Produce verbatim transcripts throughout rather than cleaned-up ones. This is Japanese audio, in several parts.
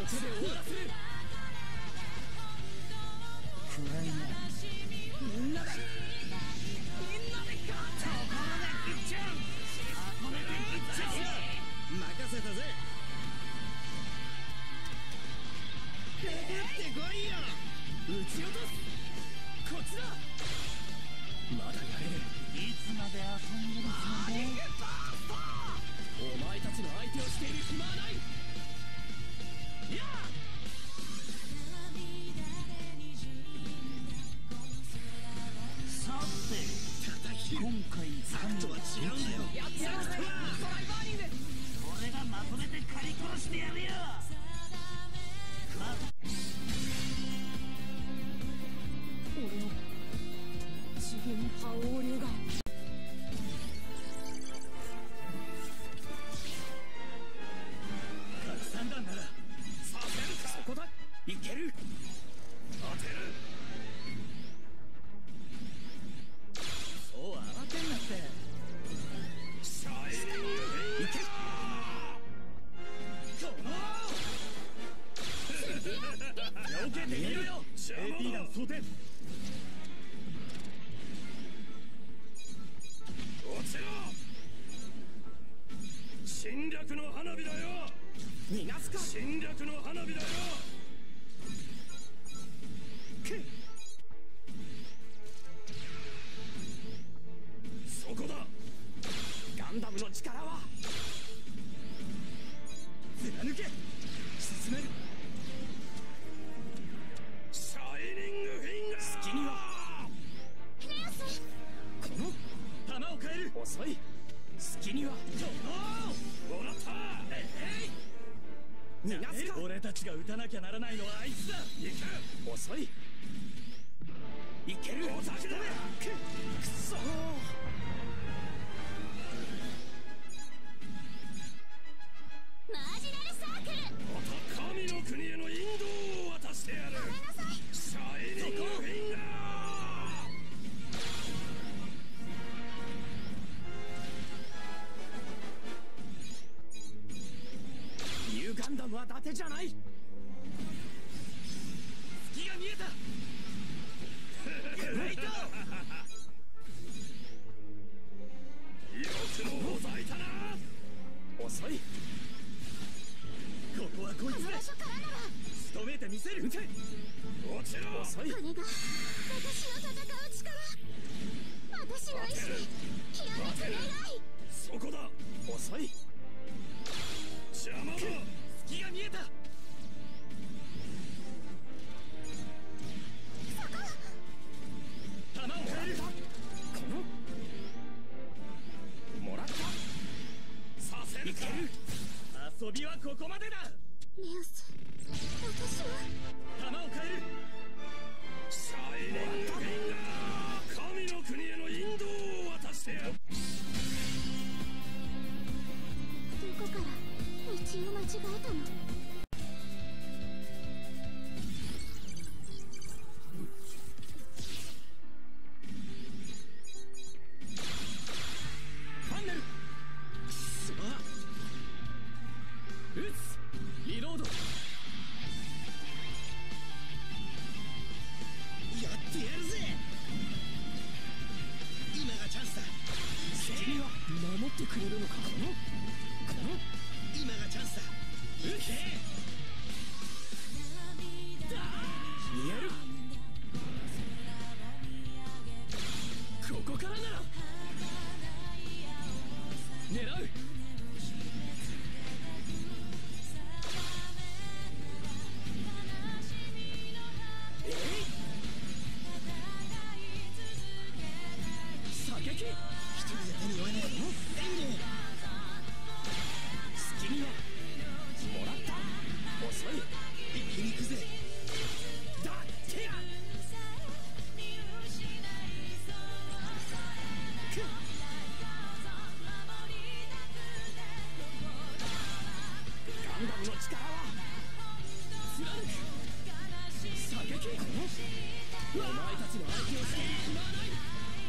手で終わらせる。暗いな。みんなでみんなで勝った。ところでいっちゃう。箱根でいっちゃう。任せたぜ。かかってこいよ。撃ち落とす。こっちだ。まだやれる。いつまで遊んでるつもり？お前たちの相手をしている暇はない。やあ。さて今回さんとは違うんだよ。やってやるぜ。トライバーニング。俺がまとめて狩り殺してやるよ。俺の次元覇王流が核散弾ならさせるか。そこだ。いける。当てる。そう慌てんなって。シャイニングフィンガー。いけ。よけてみろよ。 エーピー 弾装填。落ちろ。侵略の花火だよ。逃がすか。侵略の花火だよ。くっそこだ。ガンダムの力は貫け。進める。シャイニングフィンガー。隙にはレオス。この弾を変える。遅い。隙にはもらった。えい。逃がすか。俺たちが撃たなきゃならないのはあいつだ。行け。遅い。いける。お酒だ。くっそー。マージナルサークル。また神の国への引導を渡してやる。ごめんなさい。シャイニングフィンガー。ニューガンダムは伊達じゃない。隙が見えた。グレイト。よくもほざいたな。遅い。ここはこいつで仕留めてみせる。撃て。落ちろ。遅い。これが私の戦う力。私の意志でひらめく願い。そこだ。遅い。邪魔だ。隙が見えた。そこ。弾を変える。このもらった。させるか。遊びはここまでだ。レオス、私は弾を変える。シャイニングフィンガー。神の国への引導を渡してやる。どこから道を間違えたの。ファンネル。くそ。撃つ。リロード。やってやるぜ。今がチャンスだ。君は守ってくれるのか。このこの今がチャンスだ。撃て。見える。ここからなら狙う。一人で手に負えない。隙にはもらった。遅い。一気に行くぜ。だってや。ガンダムの力は貫く。射撃。お前たちの相手をしている暇はない。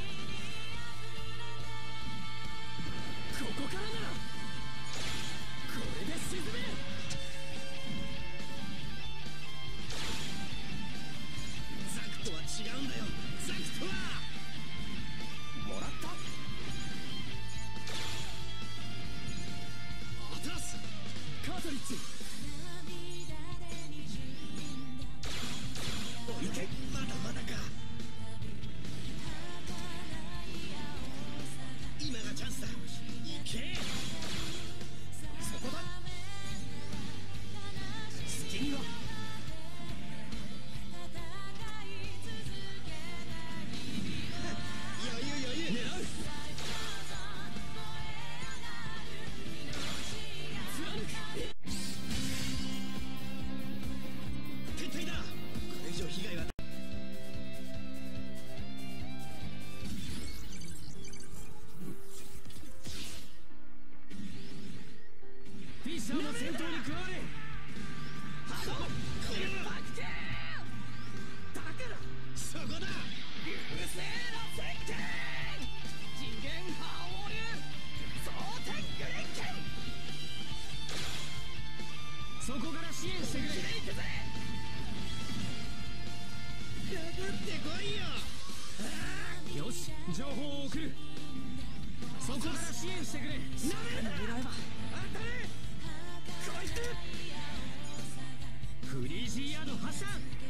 ここからならこれで沈め。 から支援してくれ。かかってこいよ。よし、情報を送る。そこから支援してくれ。なめるな。狙えば当たれ。こいつフリージーアード発射。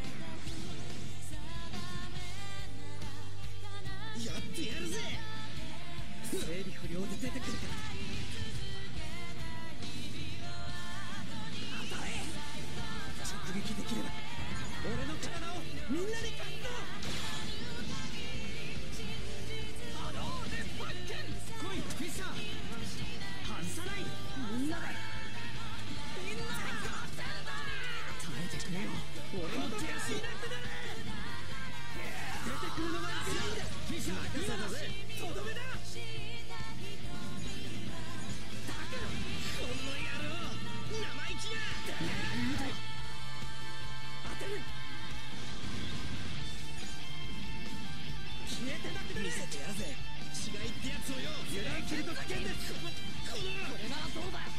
やってやるぜ。整備不良で出てくるから。当たれ。直撃できれば俺の体をみんなに勝つぞ。波動でバッケン。来いフィッシャー。外さない。みんなでみんなで勝つんだ。耐えてくれよ。俺の手足いなくなる。出てくるのが一番だ。フィッシャー任せたぜ。とどめだ。だからこの野郎生意気な。当てる。消えてなくなる。見せてやるぜ。違いってやつをよ。油断切ると危険です。このこれならどうだ。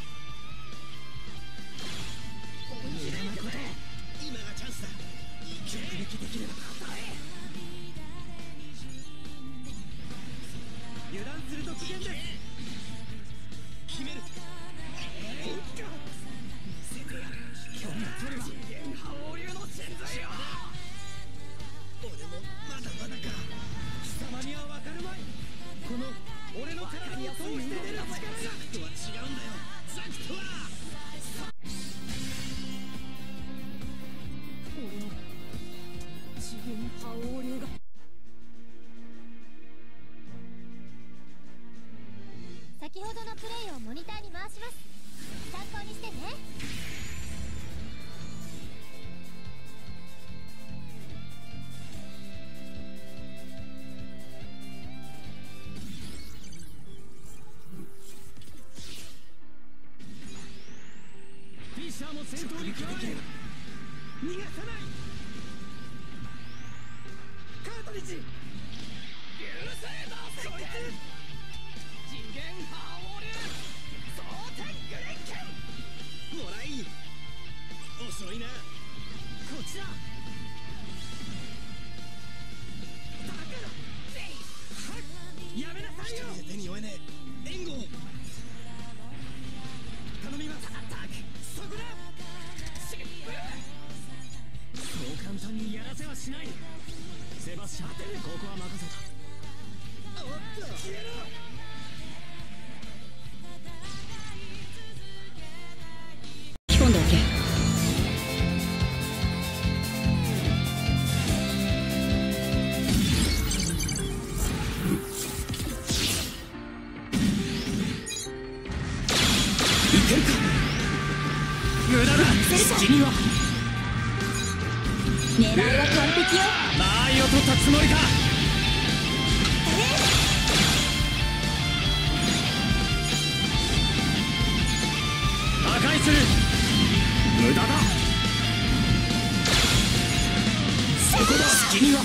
無駄なこと。今がチャンスだ。直撃できれば当たれ。油断すると危険です。決める。見せてやる。今日が取るわ。次元覇王流の潜在よ。俺もまだまだか。貴様には分かるまい。この俺の体を通して出る力が。ザクとは違うんだよ。ザクとは俺の次元覇王流が。 先ほどのプレイをモニターに回します。参考にしてね。 フィッシャーも戦闘に加われ。逃がさない。カートリッジ。流星だ。こいつ次元覇王流蒼天グレンケン。もらい遅いな。こっちだ。だからやめなさいよ。一人で手に負えねえ。援護頼みます。アタック。そこだ。疾風。そう簡単にやらせはしない。セバスチャン、ここは任せた。おっと消えろ。 仕込んでおけ。 いけるか。無駄だ。隙には狙いは完璧よ。 間合いを取ったつもりか。破壊する。無駄だ。そこだ。隙には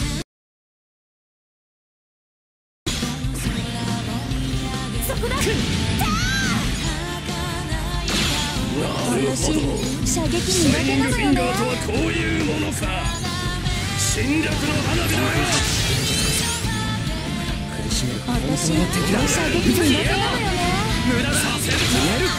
そこだ。私射撃苦手なのよね。 とはこういうものか。侵略の花火のようだ。 私射撃苦手なのよね。 無駄だ。させる。見える。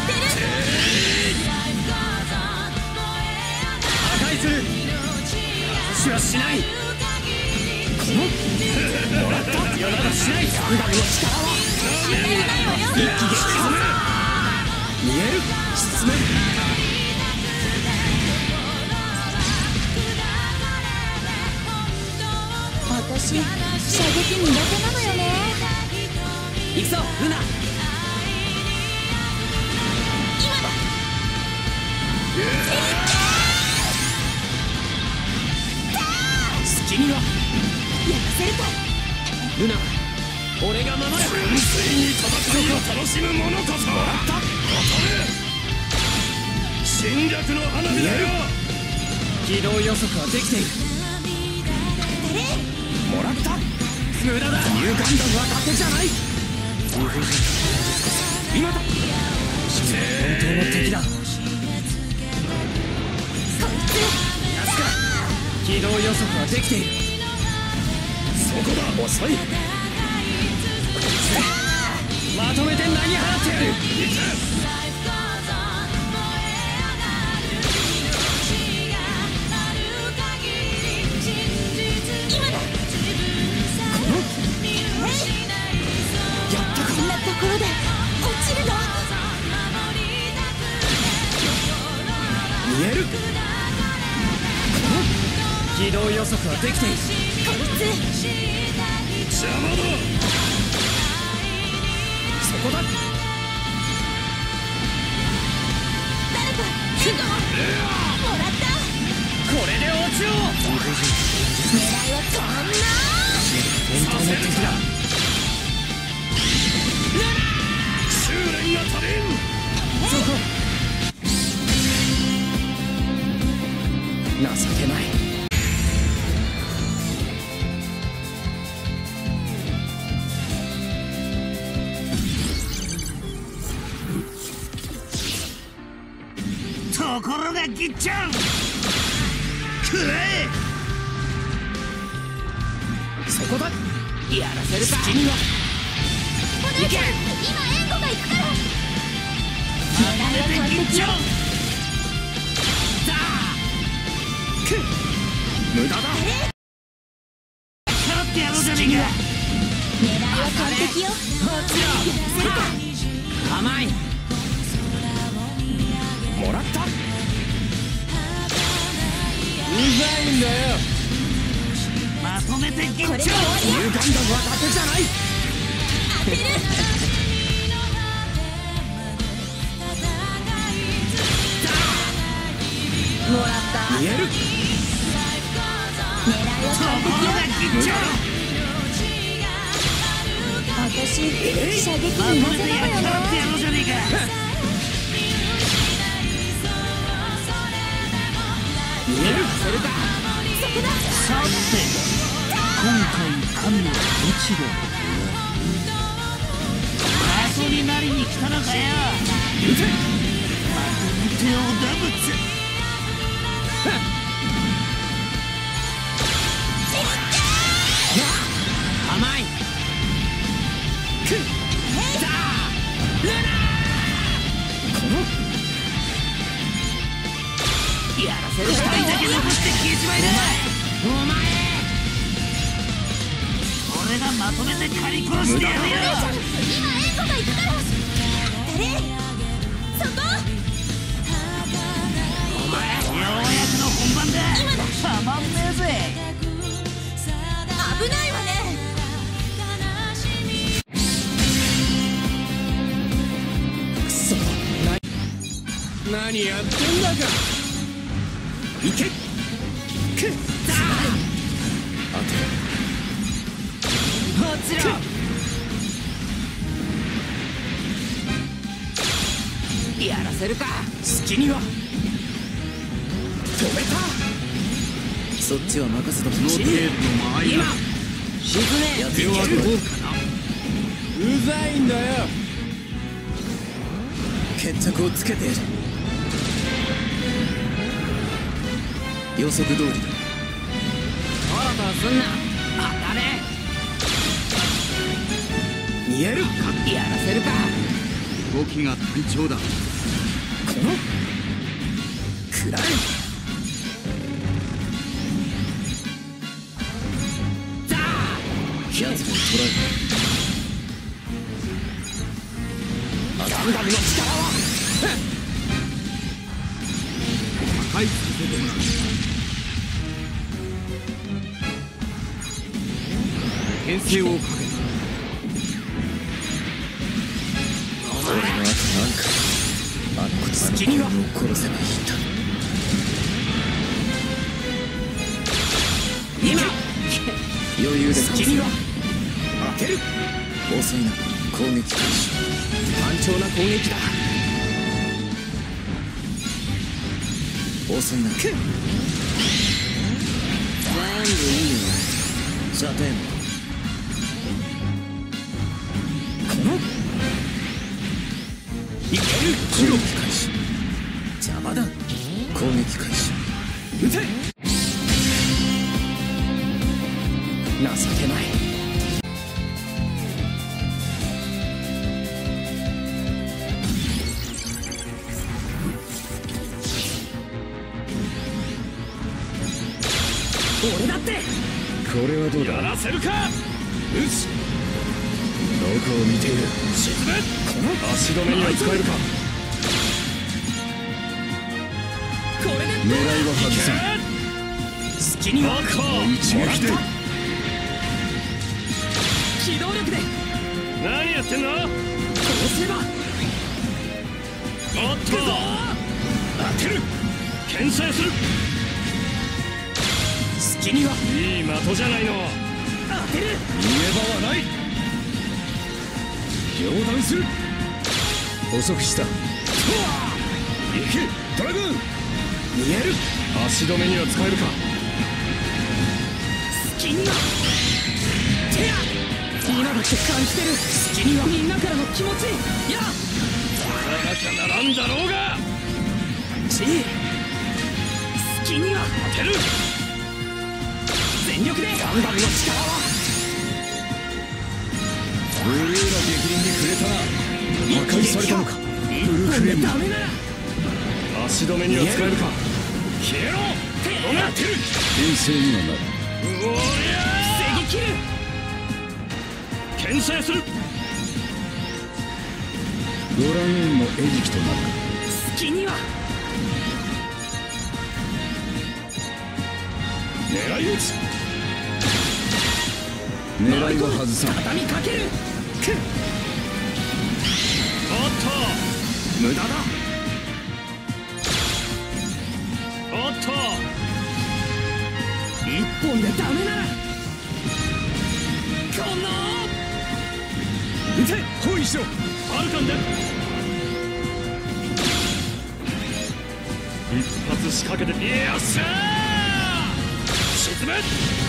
破壊する。私はしない。このもらった。やらしない。ガンダムの力は一気撃破。見える。沈める。 私射撃苦手なのよね。 行くぞルナ。 今だ。 隙にはやらせるか。 ルナ、俺が守る。純粋に戦いを楽しむ者こそ。もらった。侵略の花火だよ。軌道予測はできている。もらった。無駄だ。ニューガンダムは伊達じゃない。今だ。本当の敵だ。 軌道予測はできている。そこだ。遅い。まとめて投げ払ってやる。行け。 ところで落ちるの。 見える。軌道予測はできている。 こいつ邪魔だ。そこだ。 誰か援護をもらった。 これで落ちよう。 狙いはそんな本当の敵だ。修練が足りん。そこ。情けない。ところがぎっちゃん。くれ。そこだ。やらせるか。君はお姉ちゃん、今援護が行くから。狙いは完璧よ。 無駄だ。払ってやろうじゃねえか。 狙いは完璧よ。 甘い。もらった。うざいんだよ。まとめてゲッチョー。歪んだ若手じゃない。 当てる。もらった。 見える。 狙いは完璧よ。私、射撃苦手なのよね。 見える。それだ。 そこだ。 さて、今回神はどちらだ。遊びなりに来たのかよ。撃て。まとめておだぶつ。甘い。くっ。だ。ルナ。この。やらせる。一人だけ残して消えちまいだ。お前。俺がまとめて狩り殺してやるよ。 今援護が行くから。誰？そこ。 お前。ようやくの本番だ。 今だ。 たまんねえぜ。 危ないわね。 くそ。な何やってんだか。いけ。くっ。だ。あと。こちら。やらせるか。隙には。止めた。そっちは任せとき。の程度の間合いだ。沈め。やってはどうかな。うざいんだよ。決着をつけてやる。予測通りだ。トロトロすんな。当たれ。見える。やらせるか。動きが単調だ。このくらい。だー。奴らを捕らえる。ガンダムの力は破壊させてもらう。牽制をかけた。俺の後なんかあの子とあの子を殺せばいいんだ。今余裕で君は当てる。遅いな。攻撃開始。単調な攻撃だ。遅いな。全部いいよ。射程もいける。攻撃開始。邪魔だ。攻撃開始。撃て。 情けない。俺だって。 これはどうだ。 やらせるか。よし。 どこを見ている。 沈め。この足止めには使えるか。 これで狙いは外せん。 隙には一撃で機動力で。何やってんの。こうすれば。おっと当てる。牽制する。隙にはいい的じゃないの。当てる。 逃げ場はない。両断する。遅くした。行けドラグーン。 逃げる。 足止めには使えるか。 隙には手や。今だって感じてる。隙にはみんなからの気持ち。やらなきゃならんだろうが。ち隙には当てる。全力でガンダムの力は。 ブルーの激鱗に触れたな。破壊されたのか。 ブルーフレームダメなら足止めには使えるか。 消えろ。手を当てる。 遠征にはなる。 おりゃ防ぎ切る。牽制する。 ドラゴンの餌食となる。 隙には狙い撃ち。狙いは外さん。 畳みかける。おっと無駄だ。おっと一本でダメならこの撃て。包囲しろ。ファルカンで一発仕掛けて。よっしゃー。沈め。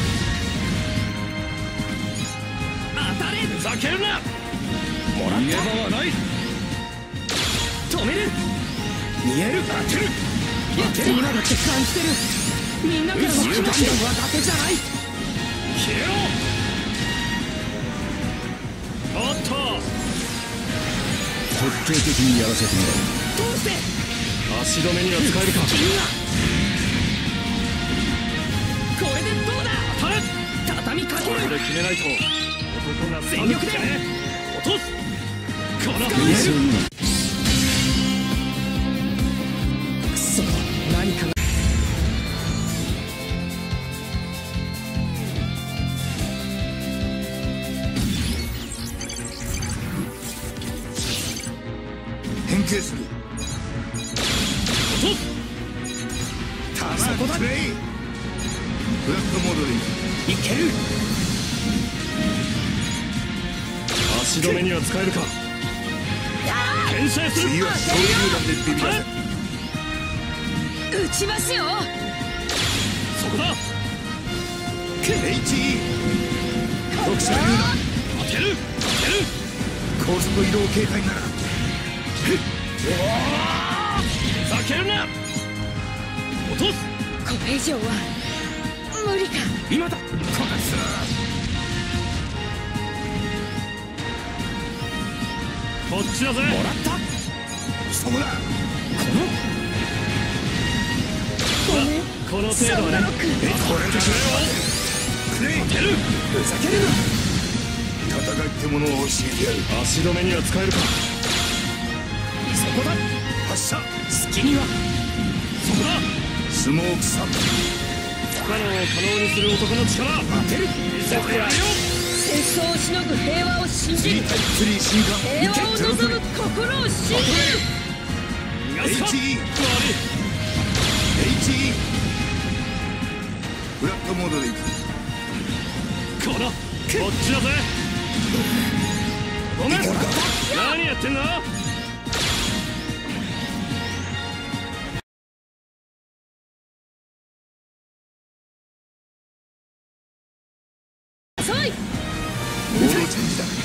当たれ。ふざけるな。もらった。逃げ場はない。止める。逃げる。当てる。当てる。今だって感じてる。みんなからの気持ちはだけじゃない。消えろ。おっと徹底的にやらせてもらう。 どうして。 足止めには使えるか。 君はこれでどうだ。当たれ。畳みかける。 これで決めないと男が全力で落とす。この遠征にはくそ何かが。 変形する。 落とす。そこだ。 ブラックモードでいける。 足止めには使えるか。 牽制する。 次は総榴弾でビビらせ。 撃ちますよ。 そこだ。 エイチイー 特殊榴弾。 当てる。当てる。 高速移動形態なら。 ふざけるな。落とす。 これ以上は無理か。 今だ。こなす。こっちだぜ。もらった。 そこだ。 このこの程度はね。これでくれよ。当てる。ふざけるな。 戦いってものを教えてやる。足止めには使えるか。 そこだ。 発射。 隙にはそこだ。 スモークサン。 不可能を可能にする男の力。当てる。見せてやるよ。 戦争をしのぐ平和を信じる。 タイプスリー進化。 平和を望む心を信じる。 逃がすか。 エイチイー悪い。 エイチイー フラットモードでいく。 このこっちだぜ。ごめん。何やってんの。 遅い。 モードチェンジだ。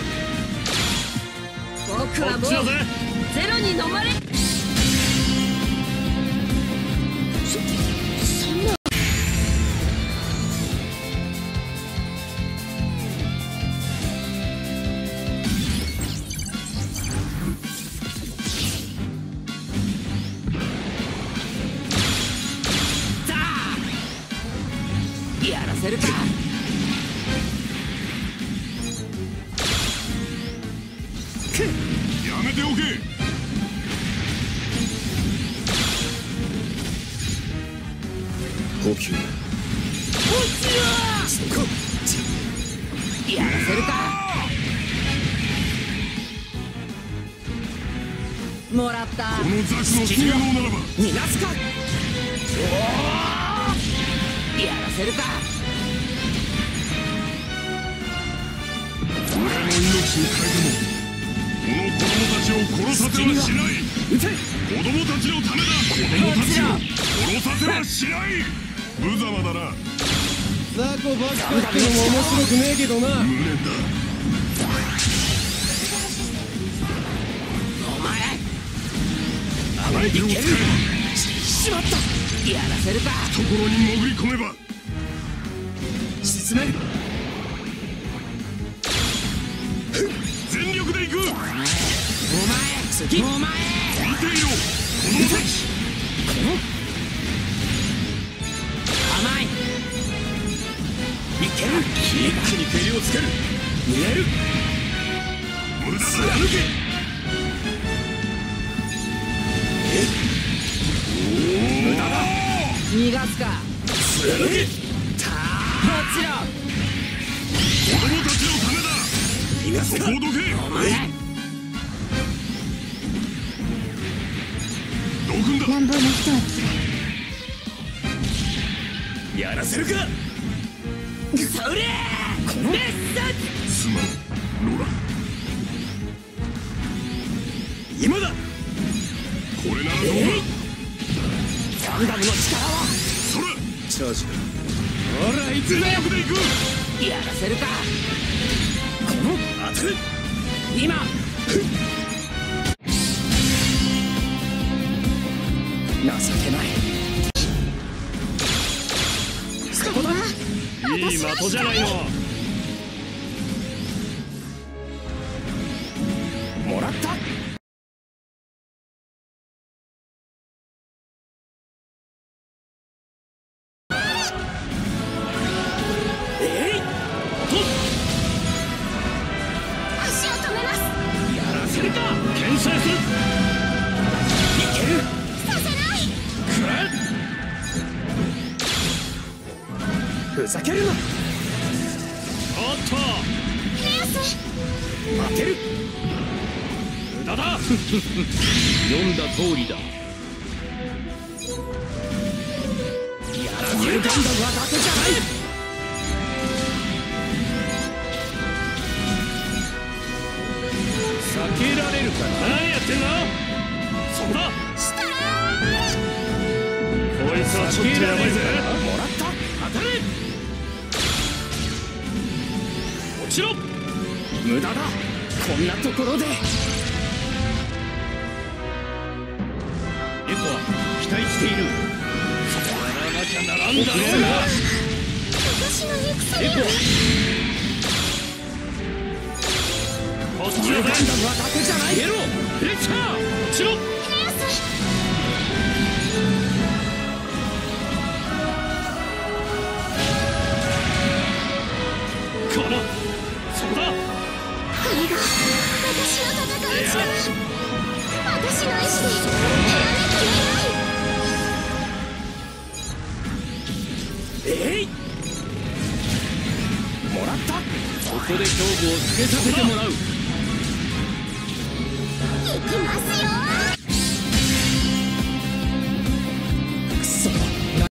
僕はもうこっちだぜ。 ゼロに飲まれ。そそんな。 やらせるか。 やめておけ。 補給そこやらせるか。もらった。 この雑の性能ならば逃がすか。やらせるか。 俺の命に変えてもこの子供たちを殺させはしない。 撃て。 子供たちのためだ。子供たちを殺させはしない。無様だな。 雑魚ばっかってのも面白くねえけどな。 無念だ。 お前あれを使えばしまった。やらせるか。 懐に潜り込めば沈める。 全力で行く。 お前次お前見ていろ子供たち。 甘い。いける。 一気に蹴りをつける。逃げる。 無駄だ。 貫け。無駄だ。 逃がすか。 貫け。 もちろん。 子供たちのためだ。 逃がすか。 そこをどけ。 お前どくんだ。 乱暴な人はやらせるか。 それーレッサすまんロラ。 今だ。 これならどうだ。 ガンダムの力は。 そらチャージだ。 ほら行く全ぜ。 力で行く。 やらせるか。 当たる。 今情けない。 これはいい的じゃないの。 もらった。 えい足を止めます。 やらせるか。牽制する。いける。 させない。 くらふざけるな。 おっとレアス当てる。 無駄だ。 読んだ通りだ。 やらせるガンダムは伊達じゃない。 避けられるかな。 何やってんの。そこだ。 したらこいつはちょっとやばいぜ。 もらった。 当たれ。落ちろ。 無駄だ。こんなところで。 エコは期待している。やらなきゃならんだろうな。 私の行く先エコはこっちだぜ。 ガンダムは伊達じゃない。 ゲロレクチャー。落ちろ。 レアスこのそこだ。 これが私の戦う力。私の意志でやらなきゃならない。 えい。もらった。ここで勝負をつけさせてもらう。 行きますよ。